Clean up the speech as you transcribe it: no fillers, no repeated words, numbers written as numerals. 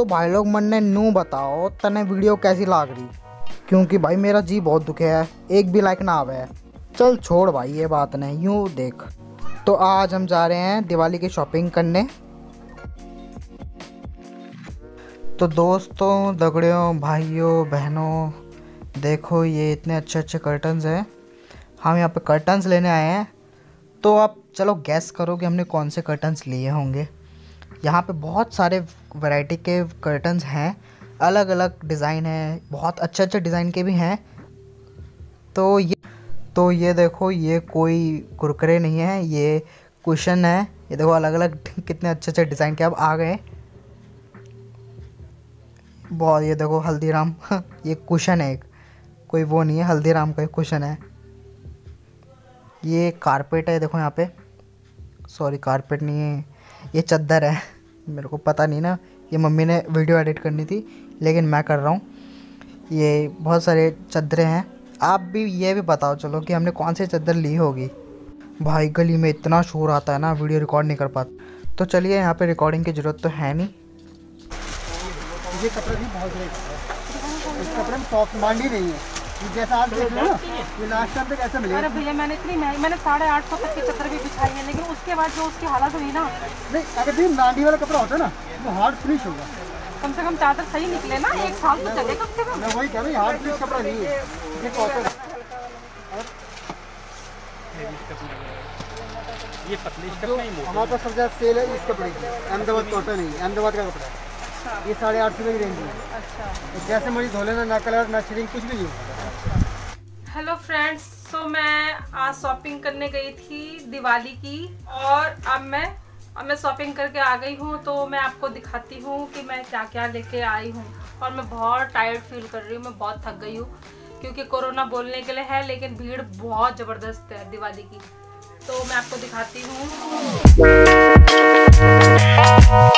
तो भाई लोग मन्ने नू बताओ तने वीडियो कैसी लाग रही, क्योंकि भाई मेरा जी बहुत दुखे है, एक भी लाइक ना आवे है। चल छोड़ भाई ये बात नहीं, यूँ देख। तो आज हम जा रहे हैं दिवाली की शॉपिंग करने। तो दोस्तों, दगड़ियों, भाइयों, बहनों, देखो ये इतने अच्छे अच्छे कर्टन्स हैं। हम यहाँ पे कर्टन्स लेने आए हैं। तो आप चलो गैस करो कि हमने कौन से कर्टन्स लिए होंगे। यहाँ पे बहुत सारे वैरायटी के कर्टन्स हैं, अलग अलग डिज़ाइन है, बहुत अच्छे अच्छे डिज़ाइन के भी हैं। तो ये देखो, ये कोई कुरकुरे नहीं है, ये कुशन है। ये देखो अलग अलग कितने अच्छे अच्छे डिज़ाइन के अब आ गए बहुत। ये देखो हल्दीराम ये कुशन है, एक कोई वो नहीं है, हल्दीराम का एक कुशन है। ये कारपेट है, देखो यहाँ पे, सॉरी कारपेट नहीं है, ये चद्दर है। मेरे को पता नहीं ना, ये मम्मी ने वीडियो एडिट करनी थी लेकिन मैं कर रहा हूँ। ये बहुत सारे चद्दरें हैं। आप भी ये भी बताओ चलो कि हमने कौन सी चद्दर ली होगी। भाई गली में इतना शोर आता है ना, वीडियो रिकॉर्ड नहीं कर पाता। तो चलिए, यहाँ पे रिकॉर्डिंग की ज़रूरत तो है नहीं। ये कपड़ा भी बहुत ग्रेट है, इस कपड़े में सॉफ्ट मांड ही नहीं है। जैसा आप देख रहे हो ना, ये लास्ट टाइम तक ऐसा मिलेगा। अरे भैया मैंने 850 तक की चद्दर भी बिछाई है, लेकिन उसके बाद जो उसकी हालत हुई ना। नहीं, अगर भी नांडी वाला कपड़ा होता है ना, वो हार्ड फिनिश होगा। कम से कम चादर सही निकले ना, एक साल तो चले कम से कम। मैं वही कह रहा हूँ, हार्ड फिनिश कपड़ा नहीं है, ये कॉटन है। ये पतली स्टफ नहीं, हमारे पास सबसे ज़्यादा सेल है इस कपड़े की। अहमदाबाद कॉटन है, अहमदाबाद का कपड़ा है। ये 850 की रेंज में। अच्छा, जैसे मुझे धो लेना, ना कलर ना शेडिंग, कुछ भी नहीं होगा। हेलो फ्रेंड्स, तो मैं आज शॉपिंग करने गई थी दिवाली की, और अब मैं शॉपिंग करके आ गई हूँ। तो मैं आपको दिखाती हूँ कि मैं क्या क्या लेके आई हूँ। और मैं बहुत टायर्ड फील कर रही हूँ, मैं बहुत थक गई हूँ, क्योंकि कोरोना बोलने के लिए है लेकिन भीड़ बहुत ज़बरदस्त है दिवाली की। तो मैं आपको दिखाती हूँ।